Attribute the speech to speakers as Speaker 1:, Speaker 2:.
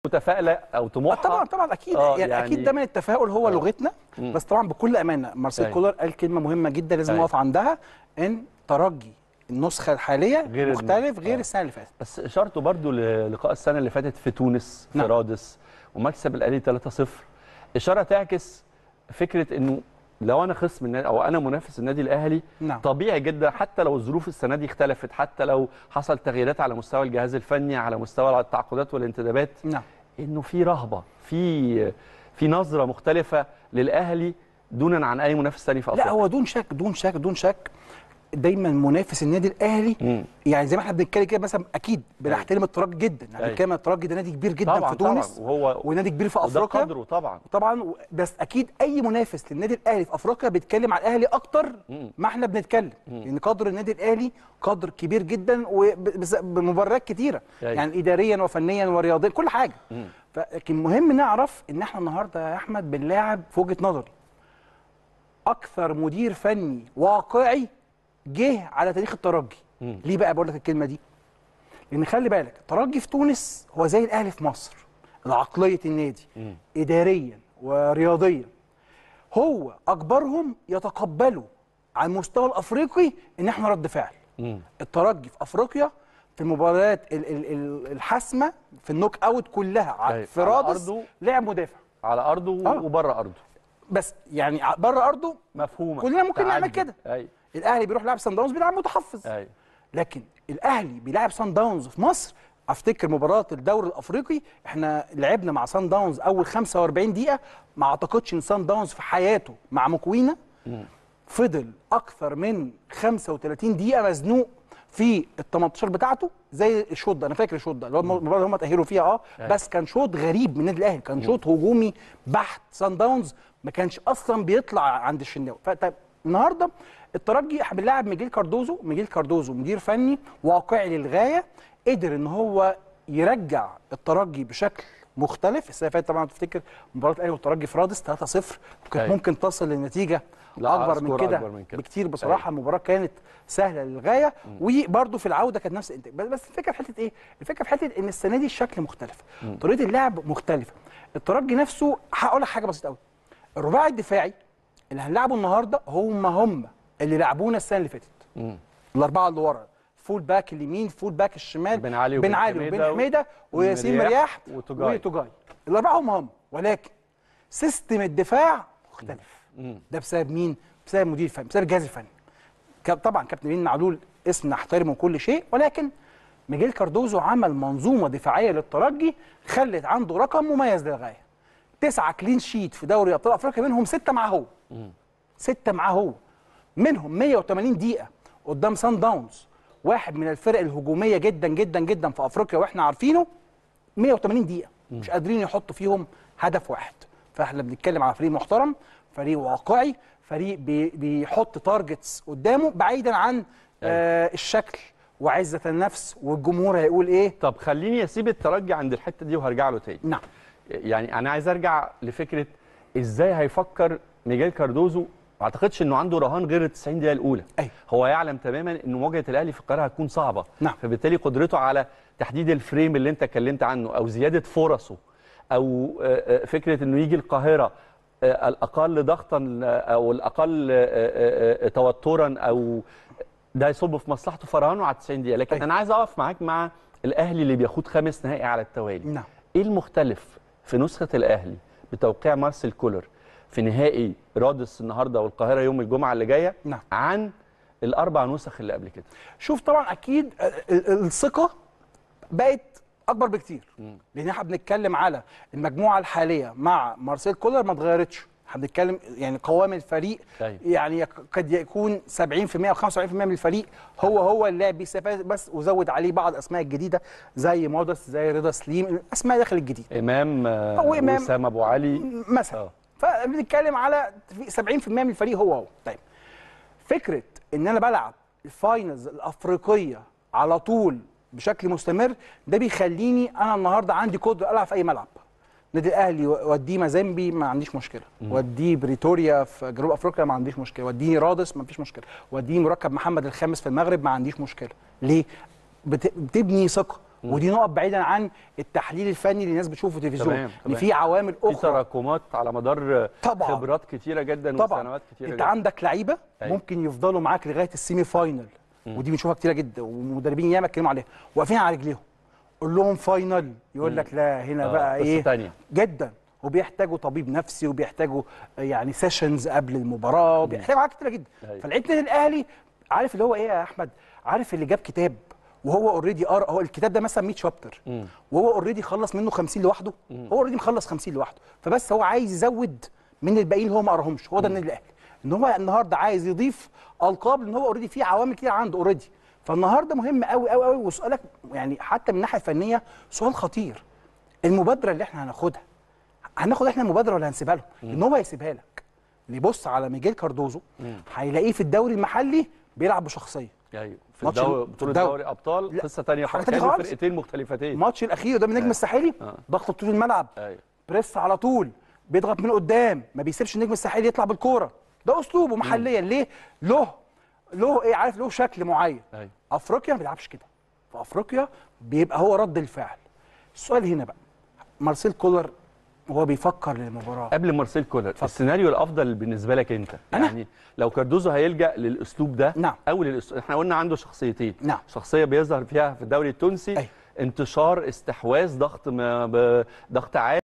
Speaker 1: متفائله او طموحها.
Speaker 2: طبعا اكيد يعني اكيد دايما التفاؤل هو لغتنا. بس طبعا بكل امانه مارسيل كولر قال كلمه مهمه جدا لازم نقف عندها، ان ترجي النسخه الحاليه غير مختلف غير السنه اللي فاتت.
Speaker 1: بس اشارته برضو للقاء السنه اللي فاتت في تونس في رادس ومكسب الاهلي 3-0، اشاره تعكس فكره انه لو انا خصم النادي او انا منافس النادي الاهلي طبيعي جدا حتى لو الظروف السنه دي اختلفت، حتى لو حصل تغييرات على مستوى الجهاز الفني، على مستوى التعاقدات والانتدابات، انه في رهبه، في نظره مختلفه للاهلي دونا عن اي منافس ثاني في افريقيا.
Speaker 2: لا هو دون شك دايما منافس النادي الاهلي. يعني زي ما احنا بنتكلم كده مثلا اكيد بنحترم الترجي جدا، يعني بنتكلم الترجي ده نادي كبير جدا طبعًا في تونس ونادي كبير في افريقيا
Speaker 1: قدره
Speaker 2: طبعا. بس اكيد اي منافس للنادي الاهلي في افريقيا بيتكلم على الاهلي اكتر ما احنا بنتكلم، لان قدر النادي الاهلي قدر كبير جدا وبمباريات كتيره يعني اداريا وفنيا ورياضيا كل حاجه. لكن مهم نعرف ان احنا النهارده يا احمد بنلاعب في وجهه نظري اكثر مدير فني واقعي جه على تاريخ الترجي. ليه بقى بقول لك الكلمه دي؟ لان خلي بالك الترجي في تونس هو زي الاهلي في مصر، عقليه النادي اداريا ورياضيا هو اكبرهم يتقبلوا على المستوى الافريقي ان احنا رد فعل. الترجي في افريقيا في المباريات الحاسمه في النوك اوت كلها في رادس لعب مدافع
Speaker 1: على ارضه وبره ارضه،
Speaker 2: بس يعني بره ارضه
Speaker 1: مفهومه
Speaker 2: كلنا ممكن نعمل كده. الاهلي بيروح يلعب سان داونز بيلعب متحفظ. لكن الاهلي بيلعب سان داونز في مصر. افتكر مباراه الدوري الافريقي احنا لعبنا مع سان داونز اول 45 دقيقه، ما اعتقدش ان سان داونز في حياته مع مكوينه فضل اكثر من 35 دقيقه مزنوق في ال 18 بتاعته زي الشوط ده. انا فاكر الشوط ده اللي هو المباراه اللي هم تاهلوا فيها بس كان شوط غريب من النادي الاهلي، كان شوط هجومي بحت. سان داونز ما كانش اصلا بيطلع عند الشناوي. فطيب النهارده الترجي بنلاعب ميجيل كاردوزو مدير فني واقعي للغايه، قدر ان هو يرجع الترجي بشكل مختلف. السنه اللي فاتت طبعا تفتكر مباراه الاهلي والترجي في رادس 3-0 وكانت ممكن تصل لنتيجه اكبر من كده بكتير بصراحه. المباراه كانت سهله للغايه وبرده في العوده كانت نفس الانتاج. بس الفكره في حته ايه؟ الفكره في حته ان السنه دي الشكل مختلف، طريقه اللعب مختلفه. الترجي نفسه هقول لك حاجه بسيطه قوي، الرباعي الدفاعي اللي هنلعبه النهارده هم اللي لعبونا السنه اللي فاتت. الاربعه اللي ورا، فول باك اليمين، فول باك الشمال، بن علي وبن حميده وياسين مرياح وتوجاي. الاربعه هم ولكن سيستم الدفاع مختلف. ده بسبب مين؟ بسبب مدير الفني، بسبب الجهاز الفني. طبعا كابتن مين معلول اسم نحترمه وكل شيء، ولكن ميجيل كاردوزو عمل منظومه دفاعيه للترجي خلت عنده رقم مميز للغايه. 9 كلين شيت في دوري ابطال افريقيا، منهم 6 معاه هو. 6 معاه هو، منهم 180 دقيقه قدام سان داونز، واحد من الفرق الهجوميه جدا جدا جدا في افريقيا واحنا عارفينه. 180 دقيقه مش قادرين يحطوا فيهم هدف واحد. فاحنا بنتكلم على فريق محترم، فريق واقعي، فريق بيحط تارجتس قدامه بعيدا عن الشكل وعزه النفس والجمهور هيقول ايه.
Speaker 1: طب خليني اسيب الترجي عند الحته دي وهرجع له تاني.
Speaker 2: نعم.
Speaker 1: يعني انا عايز ارجع لفكره ازاي هيفكر ميجيل كاردوزو. ما اعتقدش انه عنده رهان غير ال 90 دقيقه الاولى. هو يعلم تماما ان مواجهه الاهلي في القاهره هتكون صعبه.
Speaker 2: نعم.
Speaker 1: فبالتالي قدرته على تحديد الفريم اللي انت اتكلمت عنه او زياده فرصه او فكره انه يجي القاهره الاقل ضغطا او الاقل توترا او ده يصب في مصلحته فرهانه على 90 دقيقه. لكن انا عايز اقف معاك مع الاهلي اللي بياخد 5 نهائي على التوالي.
Speaker 2: نعم.
Speaker 1: ايه المختلف في نسخه الاهلي بتوقيع مارسيل كولر في نهائي رادس النهارده والقاهره يوم الجمعه اللي جايه عن ال4 نسخ اللي قبل كده؟
Speaker 2: شوف طبعا اكيد الثقه بقت اكبر بكتير، لان احنا بنتكلم على المجموعه الحاليه مع مارسيل كولر ما اتغيرتش. احنا بنتكلم يعني قوام الفريق يعني قد يكون 70% او 75% من الفريق هو اللي لعب بيه بس، وزود عليه بعض الاسماء الجديده زي مودست، زي رضا سليم، اسماء داخل الجديد،
Speaker 1: امام وسام ابو علي
Speaker 2: مثلا. فبنتكلم على 70% من الفريق هو. طيب فكره ان انا بلعب الفاينلز الافريقيه على طول بشكل مستمر، ده بيخليني انا النهارده عندي قدره العب في اي ملعب. النادي الاهلي وديه مازيمبي ما عنديش مشكله، وديه بريتوريا في جنوب افريقيا ما عنديش مشكله، وديني رادس ما فيش مشكله، وديني مركب محمد الخامس في المغرب ما عنديش مشكله. ليه؟ بتبني ثقه، ودي نقط بعيدا عن التحليل الفني اللي الناس بتشوفه في التلفزيون، ان في عوامل اخرى،
Speaker 1: في تراكمات على مدار طبعا خبرات كتيره جدا وسنوات كتيره
Speaker 2: انت عندك لعيبه ممكن يفضلوا معاك لغايه السيمي فاينل، ودي بنشوفها كتيره جدا ومدربين ياما اتكلموا عليها، واقفين على رجليهم، قول لهم فاينل يقول لك لا هنا بقى ايه
Speaker 1: تانية.
Speaker 2: جدا، وبيحتاجوا طبيب نفسي وبيحتاجوا يعني سيشنز قبل المباراه وبيحتاجوا حاجات كتيره جدا. فلعيبه النادي الاهلي عارف اللي هو ايه يا احمد، عارف اللي جاب كتاب وهو اوريدي قرا، هو الكتاب ده مثلا 100 شابتر وهو اوريدي خلص منه 50 لوحده، هو اوريدي مخلص 50 لوحده، فبس هو عايز يزود من الباقيين اللي هو ما قراهمش. هو ده النادي الاهلي، ان هو النهارده عايز يضيف القاب لان هو اوريدي في عوامل كتير عنده اوريدي. فالنهارده مهم قوي قوي قوي. وسؤالك يعني حتى من الناحيه الفنيه سؤال خطير، المبادره اللي احنا هناخدها احنا المبادره ولا هنسيبها لهم؟ ان هو هيسيبها لك. اللي يبص على ميجيل كاردوزو هيلاقيه في الدوري المحلي بيلعب بشخصيه.
Speaker 1: ايوه في بطوله دوري ابطال قصه ثانيه خالص، فرقتين مختلفتين.
Speaker 2: الماتش الاخير قدام النجم الساحلي ضغط طول الملعب، بريس على طول، بيضغط من قدام، ما بيسيبش النجم الساحلي يطلع بالكوره، ده اسلوبه محليا. ليه؟ له ايه، عارف، له شكل معين. افريقيا ما بيلعبش كده، في افريقيا بيبقى هو رد الفعل. السؤال هنا بقى، مارسيل كولر وهو بيفكر للمباراه،
Speaker 1: قبل مارسيل كولر السيناريو الافضل بالنسبه لك انت يعني لو كاردوزو هيلجا للاسلوب ده او احنا قلنا عنده شخصيتين، شخصيه بيظهر فيها في الدوري التونسي انتشار، استحواذ، ضغط عالي